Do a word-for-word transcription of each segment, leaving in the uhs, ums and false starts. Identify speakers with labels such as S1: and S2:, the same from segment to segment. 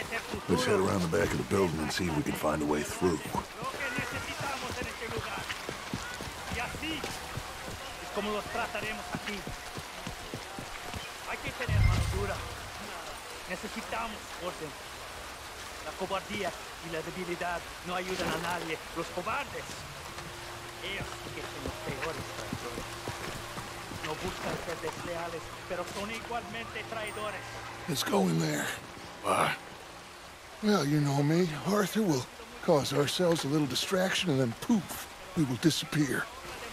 S1: Let's head around the back of the building and see if we can find a way through.
S2: Como los trataremos aquí. Hay que tener mano dura. Necesitamos orden. La cobardía y la debilidad no ayudan a nadie. Los cobardes. Ellos que son los peores traidores. No buscan ser desleales, pero son igualmente traidores.
S1: Let's go in there. Why? Well, you know me, Arthur. We'll cause ourselves a little distraction and then poof, we will disappear.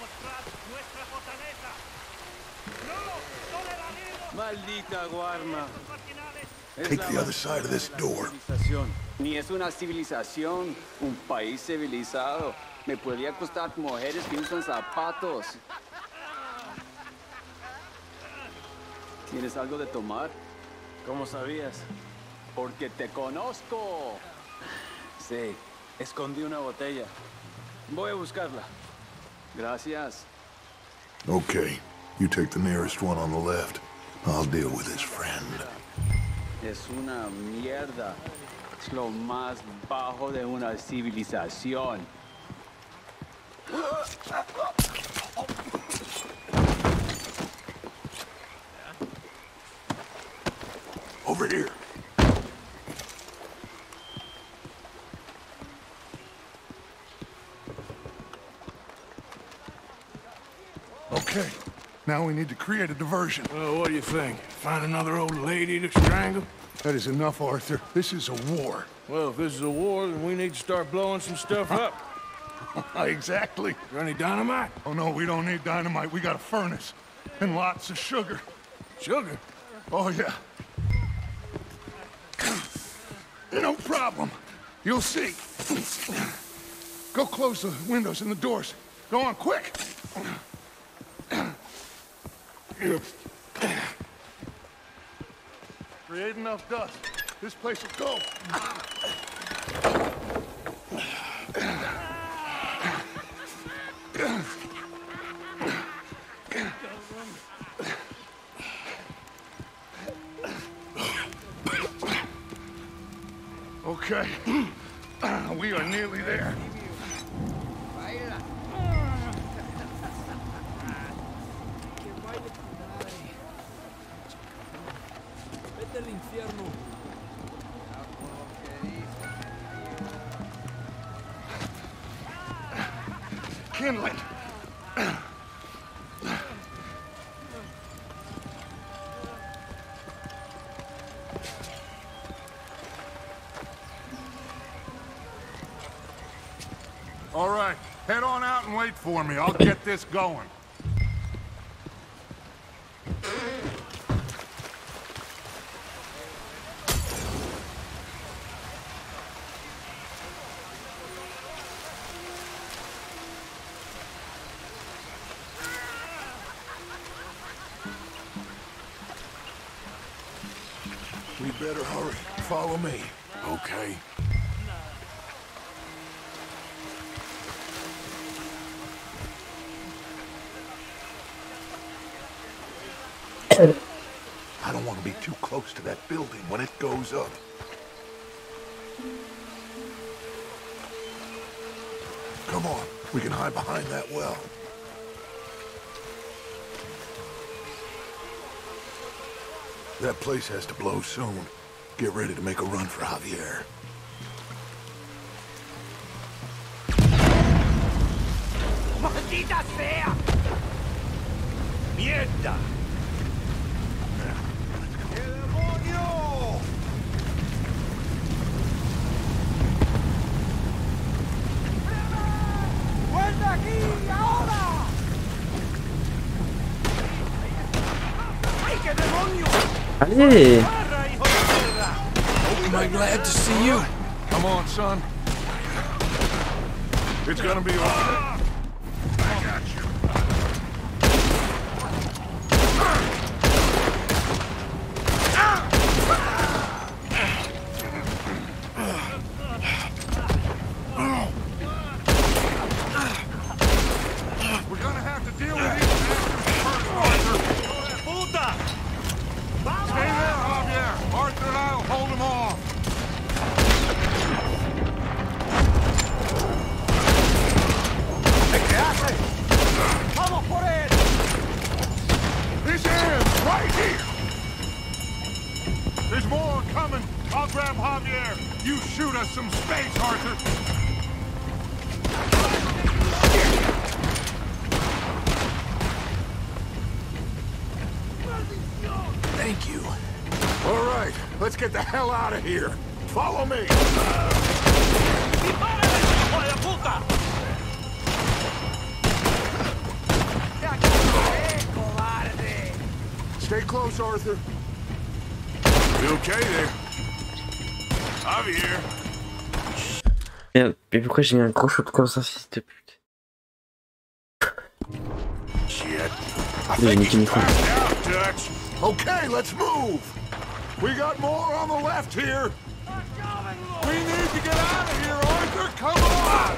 S3: Maldita Guarma.
S1: Take the other side of this door.
S3: Ni es una civilización, un país civilizado. Me podría costar mujeres que usan zapatos. ¿Tienes algo de tomar?
S4: ¿Cómo sabías?
S3: Porque te conozco.
S4: Sí, escondí una botella. Voy a buscarla.
S3: Gracias.
S1: Okay, you take the nearest one on the left. I'll deal with his friend.
S3: Es una mierda. Es lo más bajo de una civilización.
S1: Over here. Okay, now we need to create a diversion.
S5: Well, what do you think? Find another old lady to strangle?
S1: That is enough, Arthur. This is a war.
S5: Well, if this is a war, then we need to start blowing some stuff up.
S1: Exactly.
S5: Got any dynamite?
S1: Oh, no, we don't need dynamite. We got a furnace and lots of sugar.
S5: Sugar?
S1: Oh, yeah. No problem. You'll see. Go close the windows and the doors. Go on, quick. Create enough dust. This place will go. Okay. We are nearly there. Kindling. All right, head on out and wait for me. I'll get this going. We better hurry. Follow me.
S5: Okay.
S1: I don't want to be too close to that building when it goes up. Come on, we can hide behind that well. That place has to blow soon. Get ready to make a run for Javier.
S2: ¡Maldita sea! ¡Mierda! ¡El demonio! ¡Vuelve aquí, ahora! ¡Ay, qué demonio!
S6: Allez.
S5: Am I glad to see you?
S1: Come on, son. It's gonna be all right. I got you. We're gonna have to deal with these bastards first, Arthur.
S2: ¡Puta!
S1: Stay there, Javier. Arthur and I'll hold them off. grab Javier. You shoot us some space, Arthur. Thank you. All right, let's get the hell out of here. Follow me. Stay close, Arthur. You okay there? Javier.
S6: Merde, mais pourquoi j'ai mis un gros shot comme ça, fils de pute?
S1: Shit.
S6: J'ai niqué le micro.
S1: Okay, let's move. We got more on the left here. We need to get out of here, Arthur. Come on.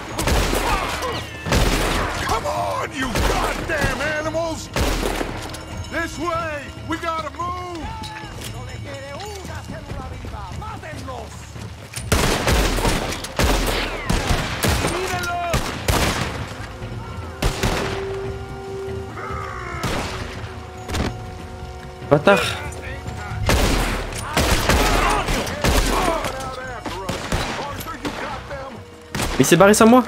S1: Come on, you goddamn animals. This way. We gotta move.
S6: Bâtard! Il s'est barré sans moi!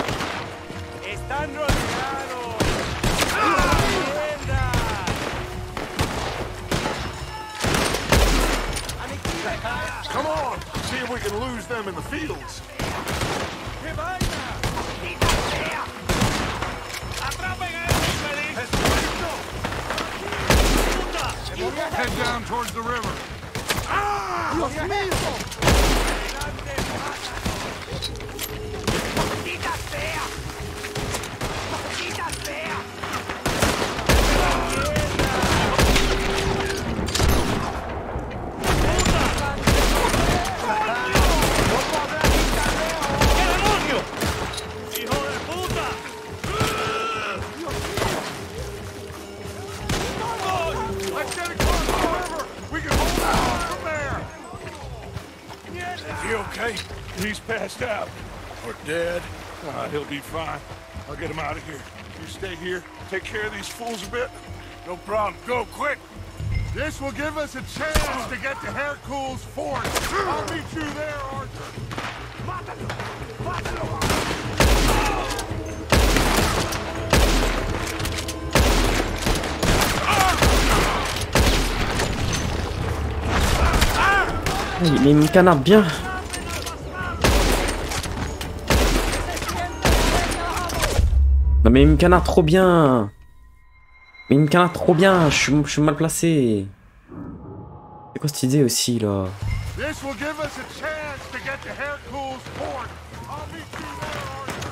S1: Come on, see if we can lose them in the fields. Head down towards the river. Ah! Dios mío! He's passed out. Or dead. Uh, he'll be fine. I'll get him out of here. You stay here, take care of these fools a bit. No problem. Go, quick! This will give us a chance to get to Hercule's fort. I'll meet you there, Arthur. Mátalo! Mátalo!
S6: Il met une canard bien. Non mais il me canard trop bien. Mais il me canard trop bien. Je suis, je suis mal placé. C'est quoi cette idée aussi là?
S1: This will give us a chance to get to Hercule's fort. I'll meet you there,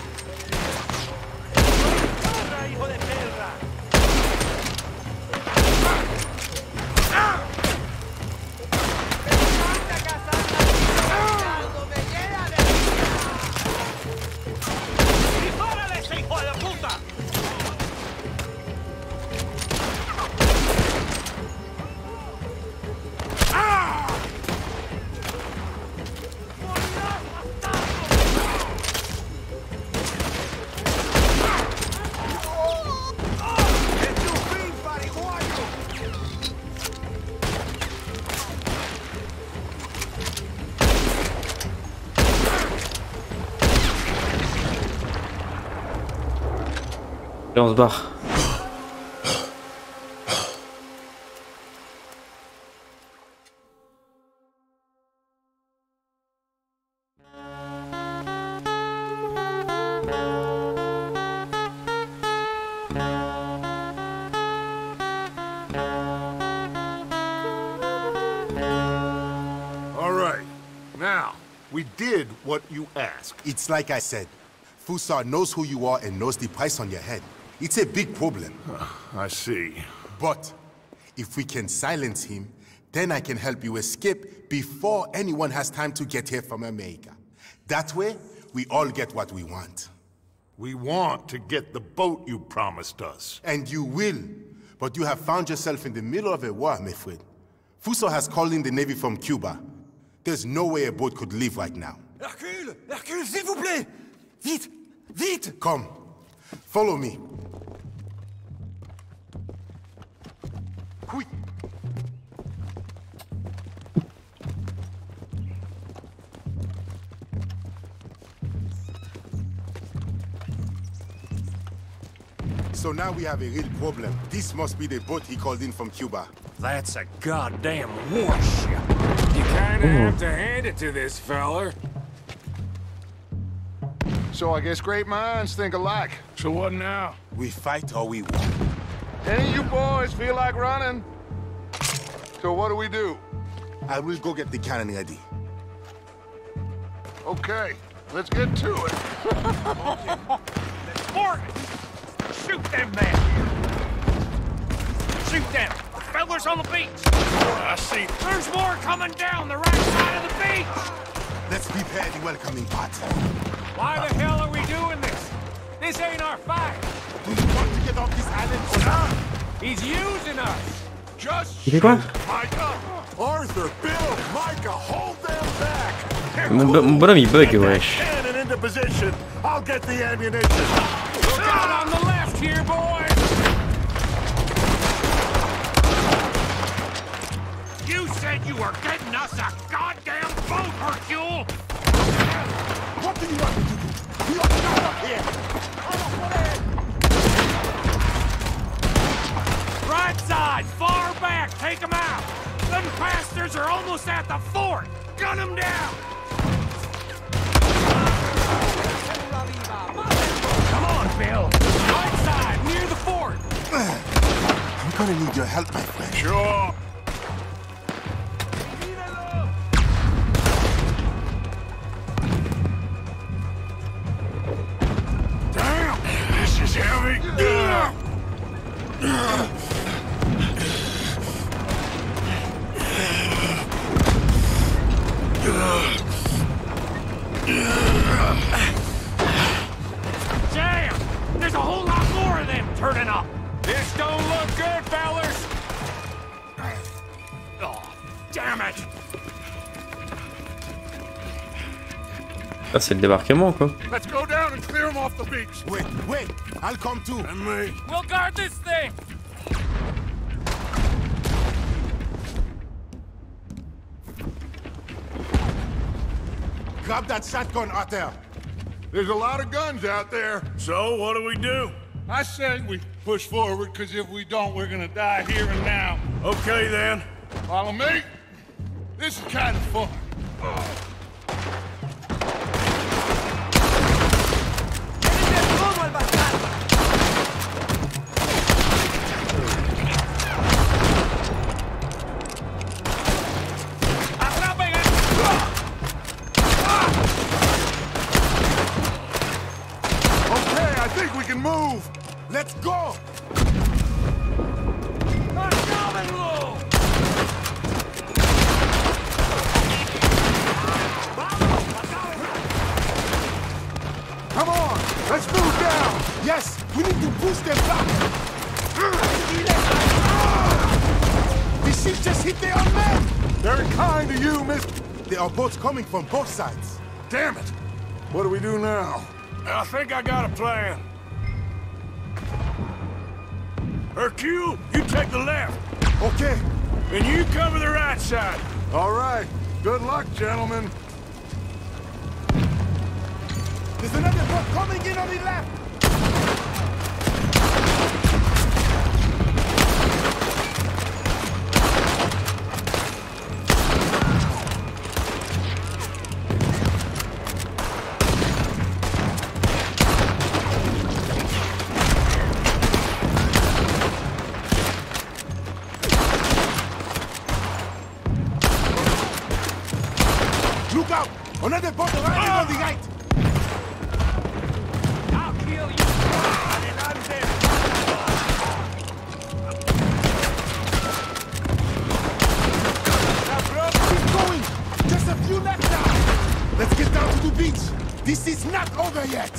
S6: Et on se barre.
S1: All right. Now, we did what you asked.
S7: It's like I said. Fussar knows who you are and knows the price on your head. It's a big problem.
S1: Uh, I see.
S7: But if we can silence him, then I can help you escape before anyone has time to get here from America. That way, we all get what we want.
S1: We want to get the boat you promised us.
S7: And you will. But you have found yourself in the middle of a war, my friend. Fussar has called in the Navy from Cuba. There's no way a boat could leave right now.
S8: Hercule! Hercule, s'il vous plaît! Vite! Vite!
S7: Come. Follow me. Quick. So now we have a real problem. This must be the boat he called in from Cuba.
S9: That's a goddamn warship. You kinda have to hand it to this feller.
S1: So I guess great minds think alike. So what now?
S7: We fight or we win.
S1: Any of you boys feel like running? So what do we do?
S7: I will go get the cannon ready.
S1: Okay, let's get to it.
S9: Morgan! Shoot them men! Shoot them! The fellas on the beach!
S1: I see.
S9: There's more coming down the right side of the beach!
S7: Let's prepare the welcoming party.
S9: Why the hell are we doing this? This ain't our fight!
S7: Do you want to get off this island or not?
S9: He's using us!
S1: Just
S6: Il fait quoi?
S1: Micah! Arthur, Bill, Micah, hold them back!
S6: Mon, bo- mon bonhomme il bug, wesh.
S1: Cannon into position. I'll get the ammunition.
S9: Look out on the left here, boys! You said you were getting us a goddamn boat, Hercule!
S7: What do you want me to do? We are not up here!
S9: Right side, far back, take them out! Them bastards are almost at the fort! Gun them down! Come on, Bill! Right side, near the fort!
S7: I'm gonna need your help, my friend.
S1: Sure. Damn! This is heavy.
S9: Damn! There's a whole lot more of them turning up! This don't look good, fellas! Oh, damn it!
S6: Ah, c'est le débarquement, quoi.
S1: Let's go down and clear them off the beach.
S7: Wait, wait! I'll come too.
S1: And me.
S9: We'll guard this thing!
S7: Grab that shotgun, Arthur.
S1: There's a lot of guns out there. So what do we do? I say we push forward, because if we don't, we're gonna die here and now. Okay, then. Follow me. This is kind of fun. Okay, I think we can move.
S7: Let's go!
S1: Come on, let's move down.
S7: Yes, we need to push them back. The ship just hit their own men.
S1: Very kind to you, mister.
S7: There are boats coming from both sides.
S1: Damn it. What do we do now? I think I got a plan. Hercule, you take the left.
S7: Okay.
S1: And you cover the right side. All right. Good luck, gentlemen.
S7: There's another boat coming in on the left. Look out! Another boat arriving on the right!
S9: I'll kill you! Adelante!
S7: Keep going! Just a few left now! Let's get down to the beach! This is not over yet!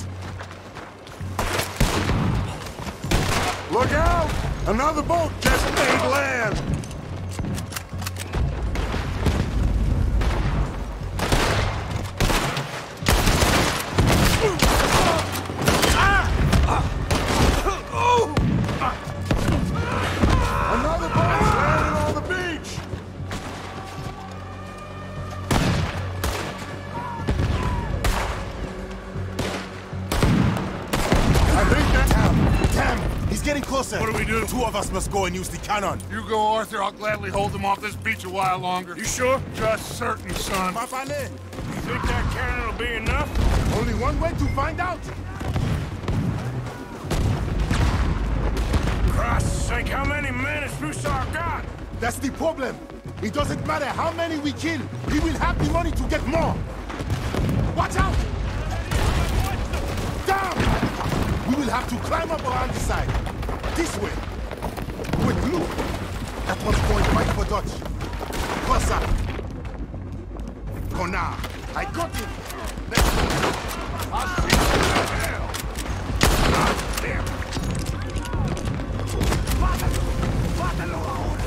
S1: Look out! Another boat just made land. Another boat's landing on the beach.
S7: I think that... Damn! Damn! He's two of us must go and use the cannon.
S1: You go, Arthur. I'll gladly hold them off this beach a while longer.
S5: You sure?
S1: Just certain, son.
S7: Mafale,
S5: You think that cannon will be enough?
S7: only one way to find out.
S5: Christ's sake, how many men has Fusar got?
S7: That's the problem. It doesn't matter how many we kill. He will have the money to get more. Watch out! Down! We will have to climb up around the side. This way. Wait, look. That one's going right for Dutch. Cross up. Connard. I got him. Let's go. I'll see you in hell. God damn it. Mátalo. Mátalo ahora.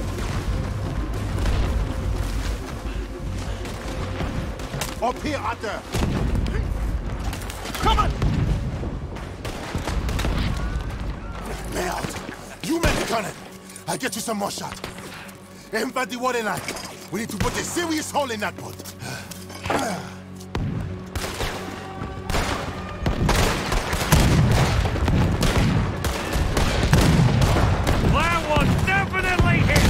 S7: Up here, Arthur. Come on! Merde. You make the cannon. I'll get you some more shot. Aim for the water line. We need to put a serious hole in that boat.
S9: That one's definitely hit!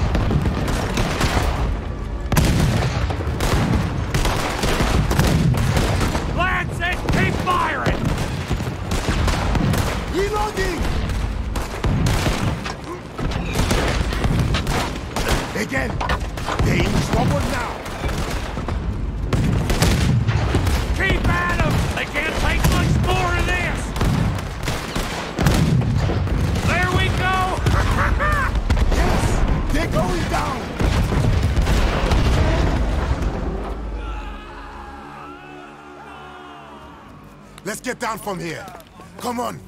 S9: Lance, and keep firing!
S7: Reloading! Again! They're in trouble now!
S9: Keep at them! They can't take much more of this! There we go!
S7: Yes! They're going down! Let's get down from here. Come on.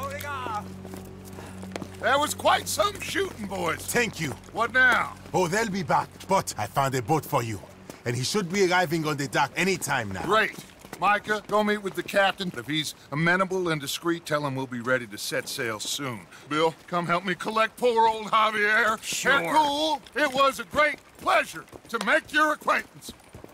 S1: That was quite some shooting, boys.
S7: Thank you.
S1: What now?
S7: Oh, they'll be back. But I found a boat for you. And he should be arriving on the dock any time now.
S1: Great. Micah, go meet with the captain. If he's amenable and discreet, tell him we'll be ready to set sail soon. Bill, come help me collect poor old Javier.
S5: Sure.
S1: Hercule, it was a great pleasure to make your acquaintance.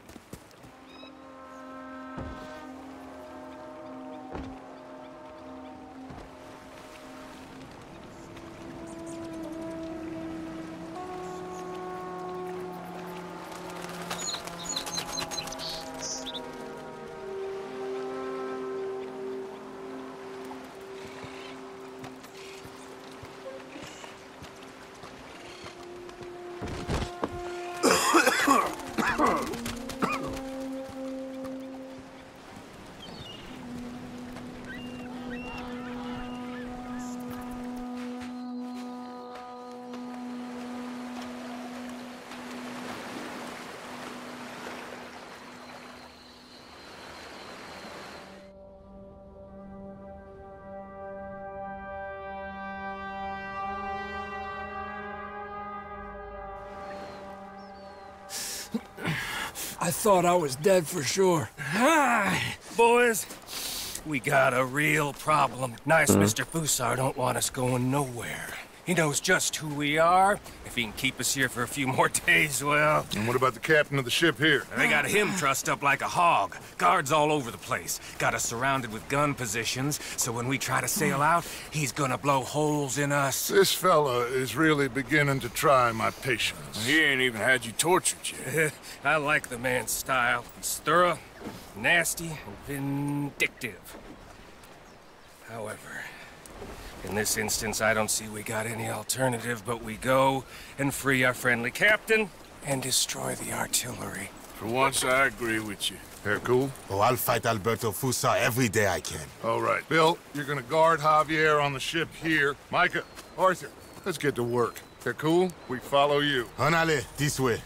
S8: I thought I was dead for sure.
S5: Hi, boys. We got a real problem. Nice Mister Fusar don't want us going nowhere. He knows just who we are. If he can keep us here for a few more days, well...
S1: And what about the captain of the ship here?
S5: They got him trussed up like a hog. Guards all over the place. Got us surrounded with gun positions, so when we try to sail out, he's gonna blow holes in us.
S1: This fella is really beginning to try my patience.
S5: He ain't even had you tortured yet. I like the man's style. It's thorough, nasty, and vindictive. However, in this instance, I don't see we got any alternative, but we go and free our friendly captain and destroy the artillery.
S1: For once, I agree with you. Hercule?
S7: Oh, I'll fight Alberto Fusar every day I can.
S1: All right. Bill, you're gonna guard Javier on the ship here. Micah, Arthur, let's get to work. Hercule, we follow you.
S7: Anale, this way.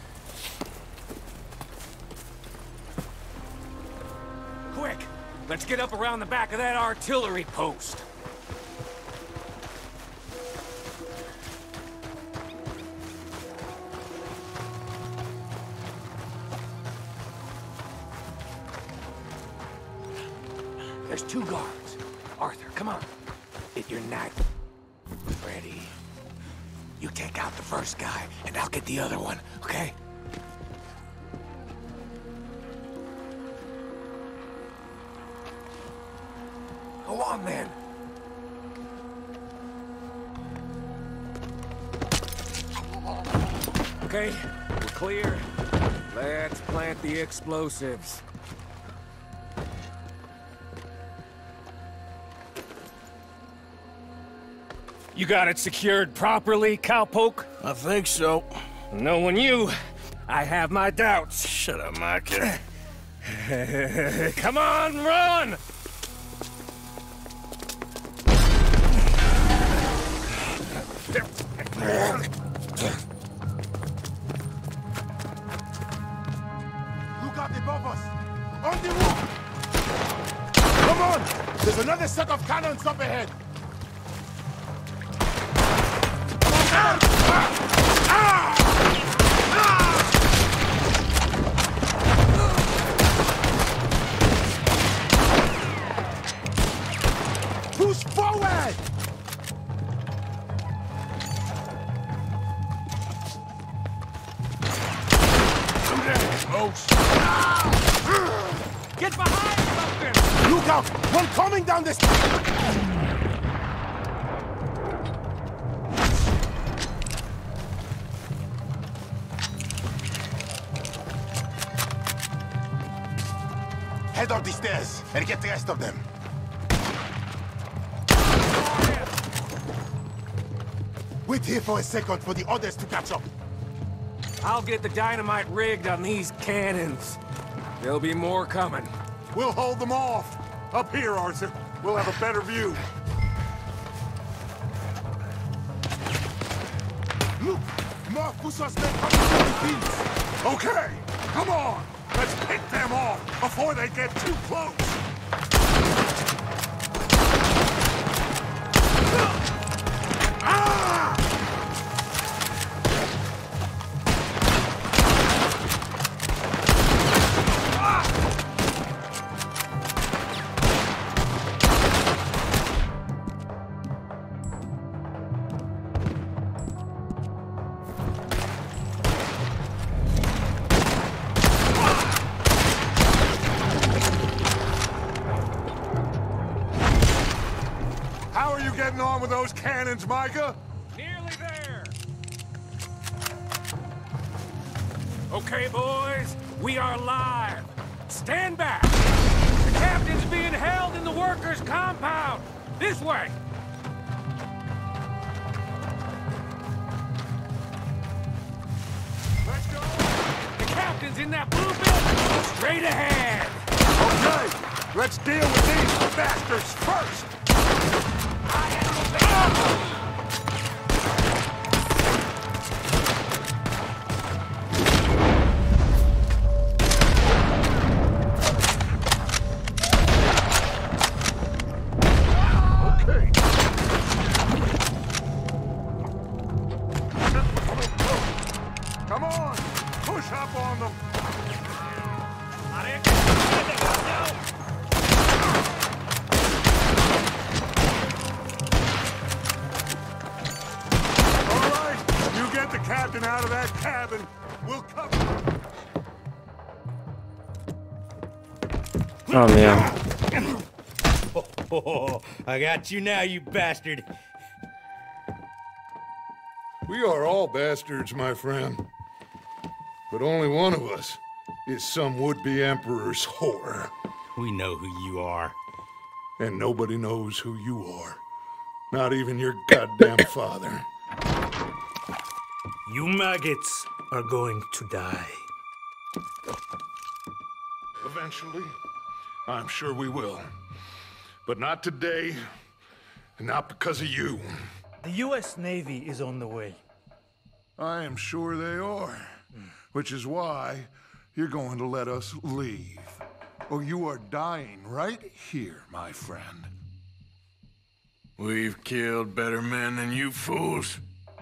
S9: Quick! Let's get up around the back of that artillery post. There's two guards. Arthur, come on. Get your knife. Ready. You take out the first guy, and I'll get the other one, okay? Go on, then.
S4: Okay, we're clear. Let's plant the explosives.
S5: You got it secured properly, cowpoke?
S1: I think so.
S5: Knowing you, I have my doubts.
S1: Shut up, Micah.
S5: Come on, run!
S7: Look out above us! On the roof! Come on! There's another set of cannons up ahead! Push forward!
S2: Get behind something!
S7: Look out! One coming down this... Head up the stairs and get the rest of them. Wait here for a second for the others to catch up.
S4: I'll get the dynamite rigged on these cannons. There'll be more coming.
S1: We'll hold them off. Up here, Arthur. We'll have a better view.
S7: Look! More Fusosmen coming from the fields!
S1: Okay, come on. Let's pick them off before they get too close. Ah! Getting on with those cannons, Micah?
S4: Nearly there. Okay, boys, we are live. Stand back. The captain's being held in the workers' compound. This way.
S1: Let's go.
S4: The captain's in that blue building. Straight ahead.
S1: Okay, let's deal with these bastards first. Come on, push up on them. All right, you get the captain out of that cabin. We'll cover.
S6: Oh, merde.
S10: Oh, I got you now, you bastard.
S1: We are all bastards, my friend. But only one of us is some would-be emperor's whore.
S10: We know who you are.
S1: And nobody knows who you are. Not even your goddamn father.
S10: You maggots are going to die.
S1: Eventually, I'm sure we will. But not today, and not because of you.
S2: The U S Navy is on the way.
S1: I am sure they are. Which is why you're going to let us leave. Or you are dying right here, my friend.
S11: We've killed better men than you fools.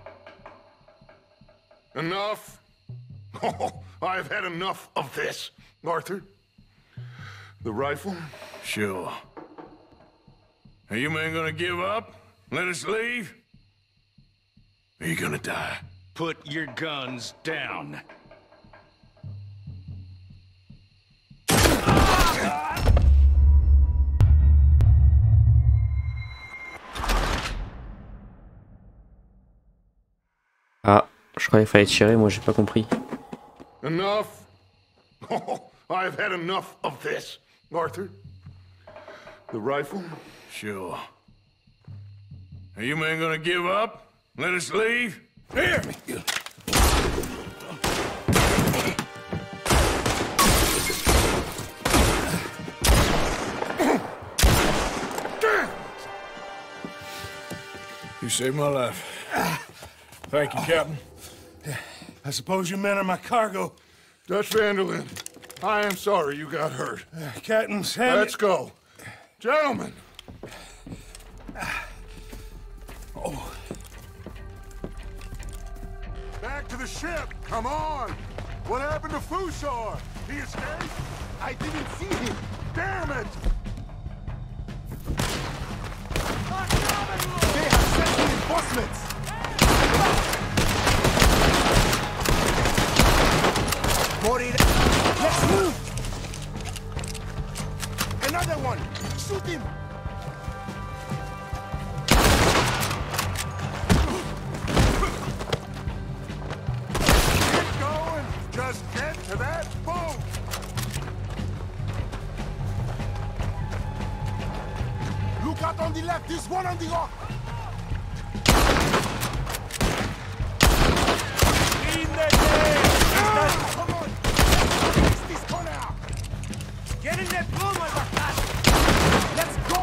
S1: Enough? Oh, I've had enough of this. Arthur? The rifle?
S11: Sure. Are you men gonna give up? Let us leave? Or are you gonna die?
S10: Put your guns down.
S6: Ah, Je croyais qu'il fallait tirer, moi j'ai pas compris.
S1: Enough. Oh, I've had enough of this. Arthur, the rifle?
S11: Sure. Are you men gonna give up? Let us leave?
S1: Here!
S11: You saved my life. Thank you, Captain.
S1: I suppose you men are my cargo. Dutch van der Linde, I am sorry you got hurt. Uh, Captain's hand... Let's go. Gentlemen! Oh. Back to the ship! Come on! What happened to Fusar? He escaped? I didn't see him. Damn it! They have sent reinforcements! Moreira, let's move! Another one! Shoot him! Get going! Just get to that boat! Look out on the left, there's one on the rock! In the game! Come on! Fix this corner! Get in that room, motherfucker! Let's go!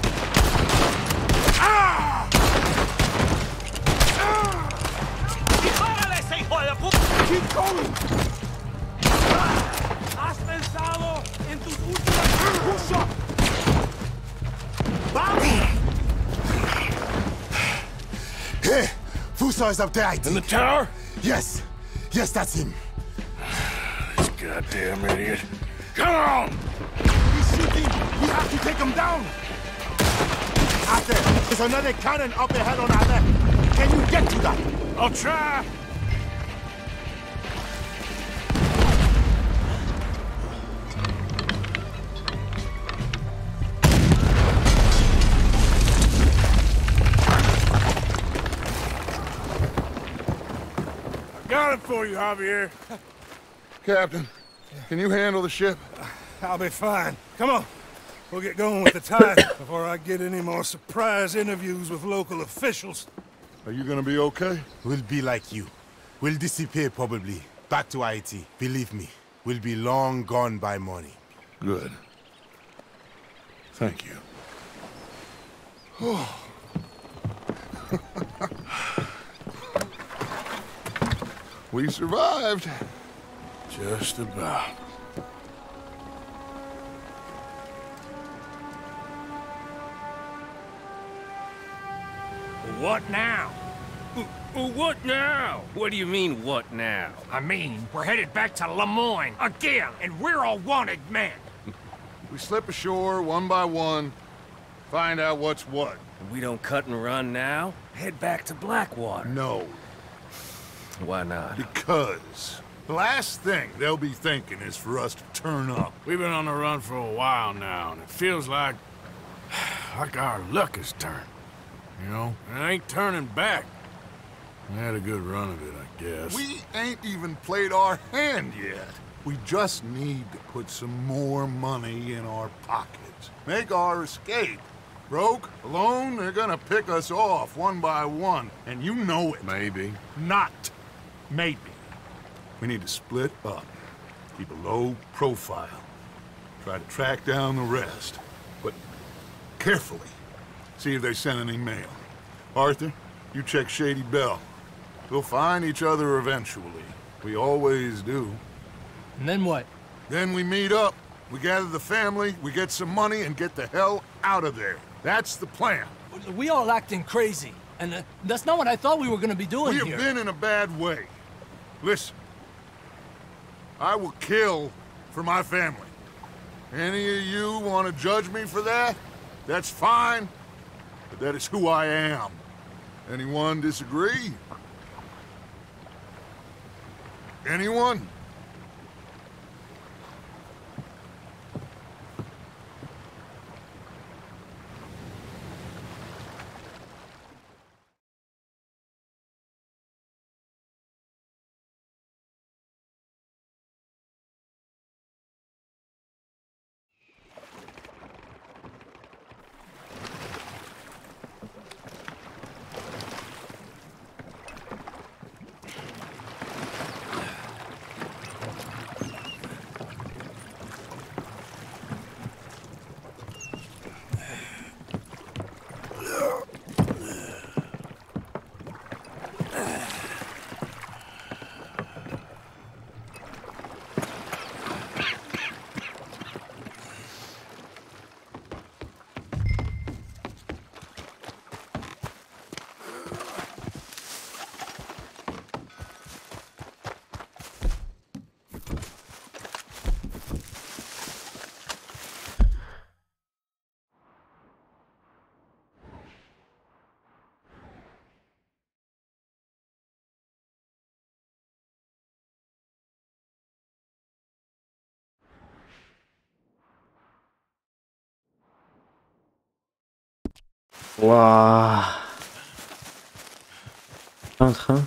S1: Ah!
S2: ¡Dispárales, hijo de puta!
S1: Keep going!
S2: ¿Has pensado en tus últimas...
S1: Push up! Hey! Fusar is up there, I think.
S11: In the tower?
S1: Yes! Yes, that's him!
S11: This goddamn idiot. Come on!
S1: He's shooting! We have to take him down! Arthur, there's another cannon up ahead on our left. Can you get to that?
S11: I'll try!
S1: Got it for you, Javier. Captain, can you handle the ship?
S12: I'll be fine. Come on. We'll get going with the tide before I get any more surprise interviews with local officials.
S1: Are you gonna be okay?
S7: We'll be like you. We'll disappear probably. Back to Haiti. Believe me, we'll be long gone by morning.
S1: Good. Thank you. Oh. We survived.
S11: Just about.
S4: What now?
S5: What now? What do you mean, what now?
S4: I mean, we're headed back to Lemoyne again, and we're all wanted men.
S1: We slip ashore one by one, find out what's what.
S5: We don't cut and run now? Head back to Blackwater.
S1: No.
S5: Why not?
S1: Because the last thing they'll be thinking is for us to turn up.
S11: We've been on the run for a while now, and it feels like... like our luck has turned. You know? And it ain't turning back. We had a good run of it, I guess.
S1: We ain't even played our hand yet. We just need to put some more money in our pockets. Make our escape. Broke, alone, they're gonna pick us off one by one. And you know it.
S11: Maybe.
S1: Not maybe. We need to split up. Keep a low profile. Try to track down the rest. But carefully. See if they send any mail. Arthur, you check Shady Belle. We'll find each other eventually. We always do.
S2: And then what?
S1: Then we meet up. We gather the family, we get some money, and get the hell out of there. That's the plan.
S2: We all acting crazy. And uh, that's not what I thought we were gonna be doing
S1: here. We
S2: here.
S1: have been in a bad way. Listen. I will kill for my family. Any of you want to judge me for that? That's fine. But that is who I am. Anyone disagree? Anyone?
S6: Waouh. Un train.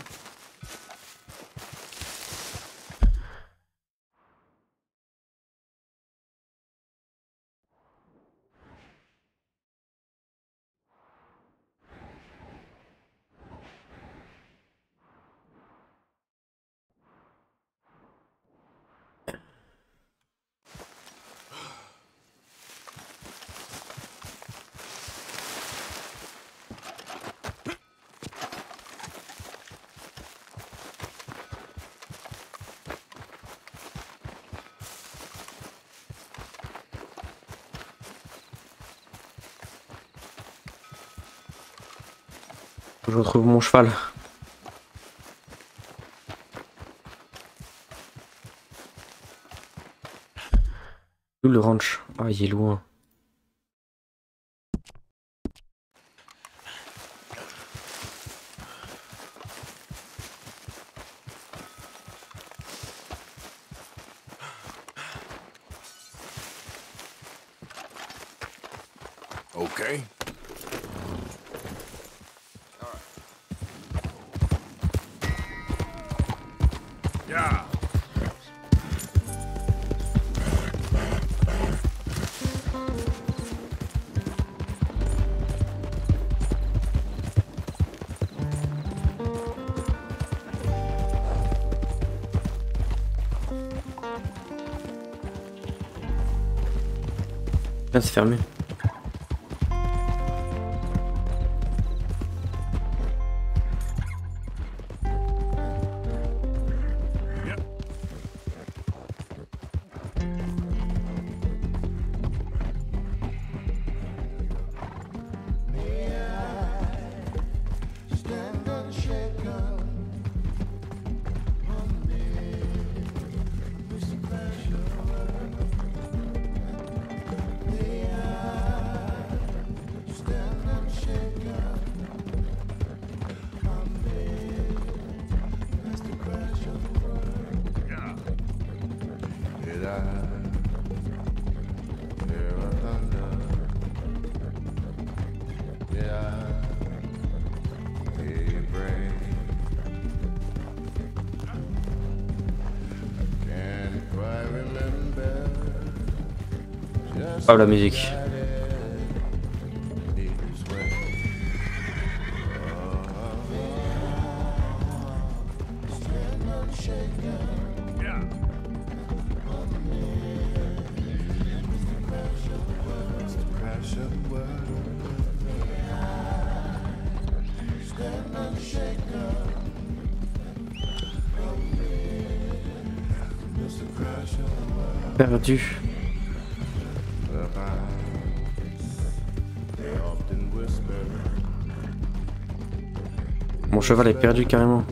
S6: Je retrouve mon cheval. Où le ranch? Ah, il est loin.
S11: Okay. Yeah.
S6: Là, c'est fermé. Oh, la musique. Perdu. Mon cheval est perdu carrément.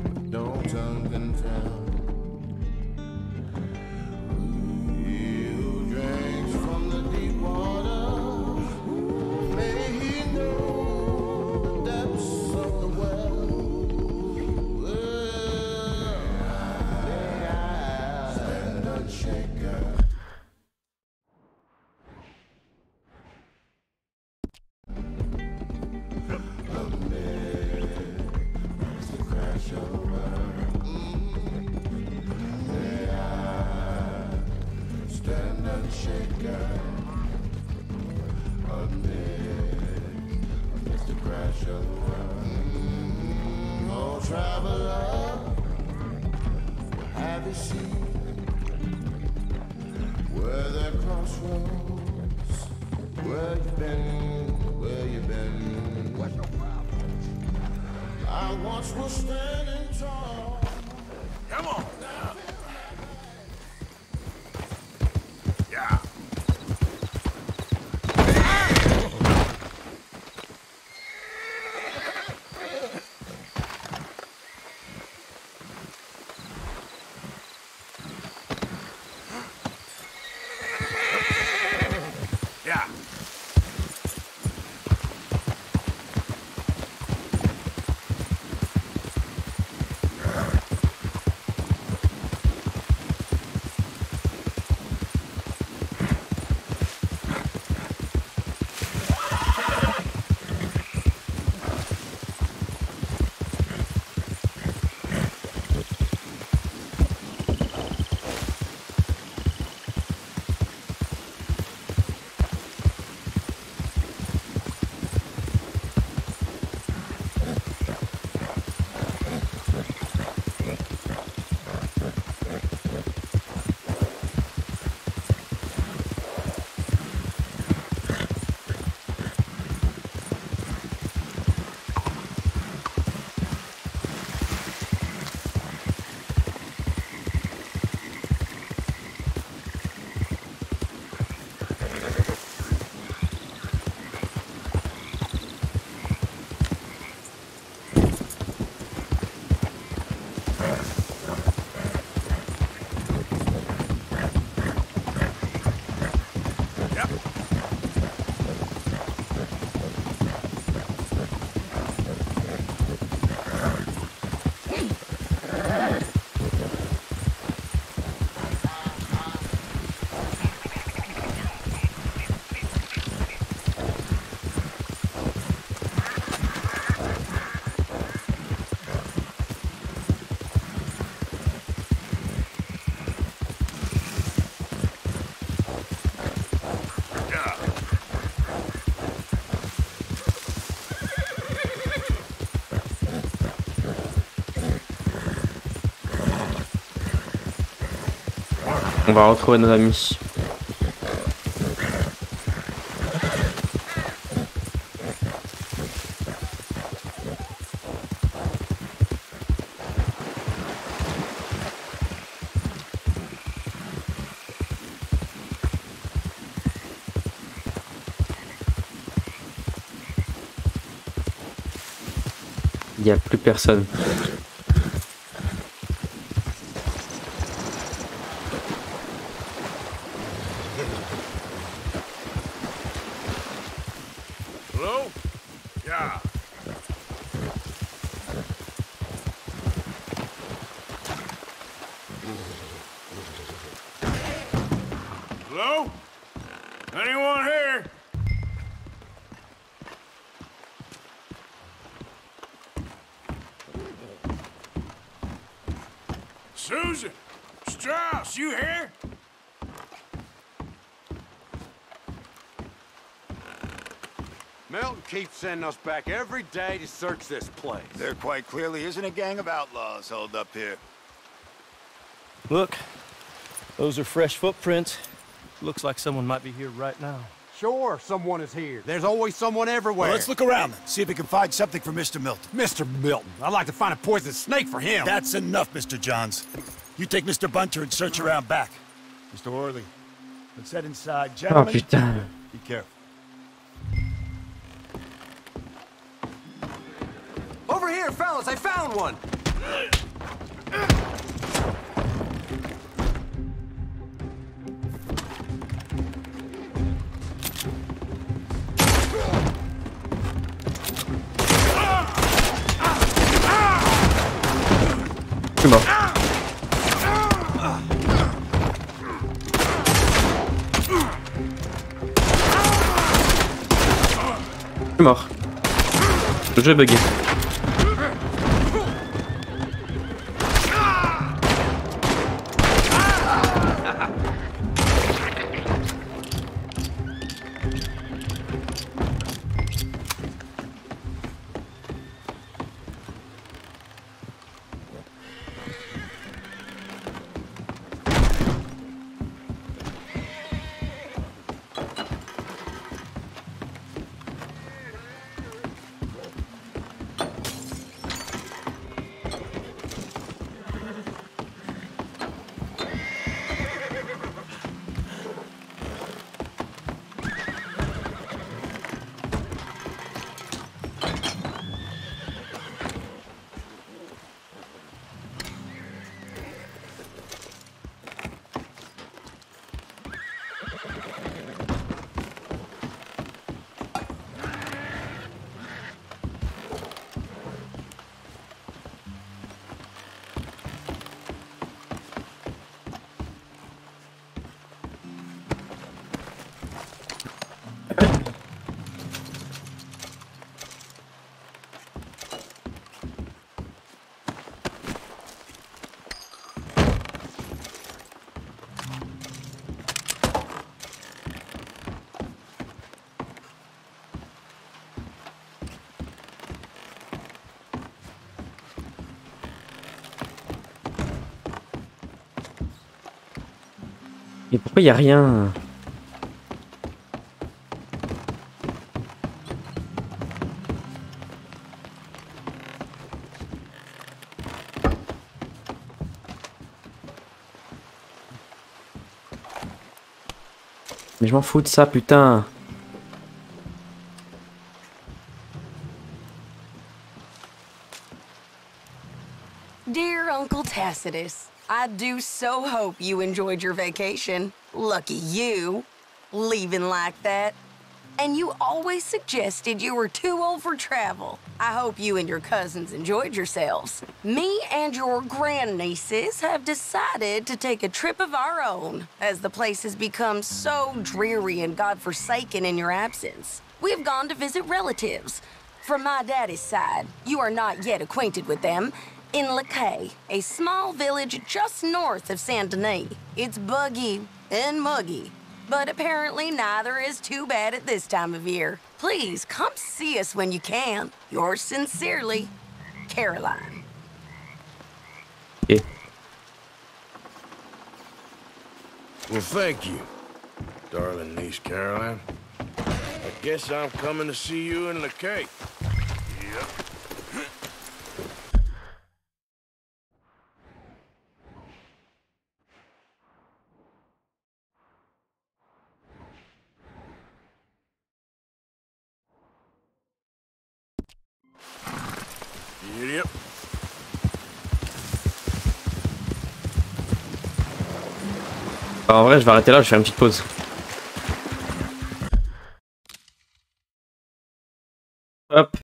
S11: Come on now. Yeah. Yeah.
S6: On va retrouver nos amis. Il n'y a plus personne.
S11: Hello? Yeah. Hello? Anyone here? Susan! Strauss, you here?
S13: Milton keeps sending us back every day to search this place.
S14: There quite clearly isn't a gang of outlaws holed up here.
S15: Look, those are fresh footprints. Looks like someone might be here right now.
S13: Sure, someone is here. There's always someone everywhere.
S14: Well, let's look around then, see if we can find something for Mister Milton.
S13: Mister Milton, I'd like to find a poisonous snake for him.
S14: That's enough, Mister Johns. You take Mister Bunter and search around back. Mister Orley, let's head inside.
S6: Oh
S14: Gentlemen,
S6: putain.
S14: be careful.
S13: Over here, fellas, I found one.
S6: Je suis mort. Je suis mort. Le jeu est bugué. Mais pourquoi il n'y a rien? Mais je m'en fous de ça, putain.
S16: Dear Uncle Tacitus, I do so hope you enjoyed your vacation. Lucky you, leaving like that. And you always suggested you were too old for travel. I hope you and your cousins enjoyed yourselves. Me and your grandnieces have decided to take a trip of our own, as the place has become so dreary and godforsaken in your absence. We've gone to visit relatives. From my daddy's side, you are not yet acquainted with them, in Lacaille, a small village just north of Saint Denis. It's buggy and muggy, but apparently neither is too bad at this time of year. Please come see us when you can. Yours sincerely, Caroline.
S6: Okay.
S11: Well, thank you, darling niece Caroline. I guess I'm coming to see you in the Cape. Yep. Yep.
S6: En vrai, je vais arrêter là, je vais faire une petite pause. Hop.